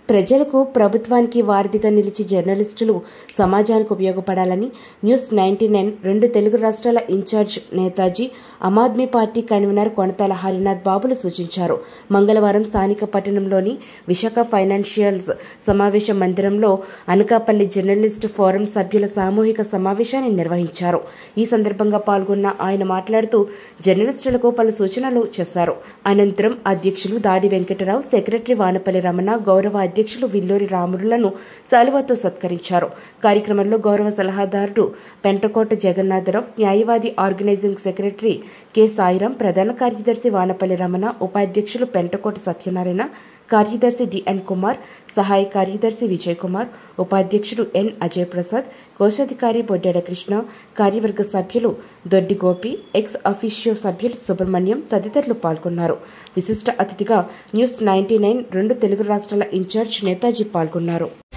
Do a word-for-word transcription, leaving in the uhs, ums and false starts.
ప్రజలకు ప్రభుత్వానికి వారధిగా నిలిచి జర్నలిస్టులు సమాజానికి ఉపయోగపడాలని న్యూస్ నైన్టీ నైన్ రెండు తెలుగు రాష్ట్రాల ఇన్ఛార్జ్ నేతాజీ ఆమ్ ఆద్మీ పార్టీ కన్వీనర్ కొనతాల హరినాథ్ బాబులు సూచించారు. మంగళవారం స్థానిక పట్టణంలోని విశాఖ ఫైనాన్షియల్స్ సమావేశ మందిరంలో అనకాపల్లి జర్నలిస్ట్ ఫోరం సభ్యుల సామూహిక సమావేశాన్ని నిర్వహించారు. ఈ సందర్భంగా పాల్గొన్న ఆయన మాట్లాడుతూ జర్నలిస్టులకు పలు సూచనలు చేశారు. అనంతరం అధ్యక్షులు దాడి వెంకటరావు, సెక్రటరీ వానపల్లి రమణ, గౌరవ అధ్యక్షులు విల్లూరి రాముడులను శాలువాతో సత్కరించారు. కార్యక్రమంలో గౌరవ సలహాదారుడు పెంటకోట జగన్నాథరావు, న్యాయవాది ఆర్గనైజింగ్ సెక్రటరీ కె సాయిరాం, ప్రధాన కార్యదర్శి వానపల్లి రమణ, ఉపాధ్యక్షులు పెంటకోట సత్యనారాయణ, కార్యదర్శి డిఎన్ కుమార్, సహాయ కార్యదర్శి విజయ్ కుమార్, ఉపాధ్యక్షుడు ఎన్ అజయ్ ప్రసాద్, కోశాధికారి బొడ్డెడ కృష్ణ, కార్యవర్గ సభ్యులు దొడ్డి గోపి, ఎక్స్ అఫీషియో సభ్యులు సుబ్రహ్మణ్యం తదితరులు పాల్గొన్నారు. విశిష్ట అతిథిగా న్యూస్ నైన్టీ నైన్ రెండు తెలుగు రాష్ట్రాల ఇన్ఛార్జ్ నేతాజీ పాల్గొన్నారు.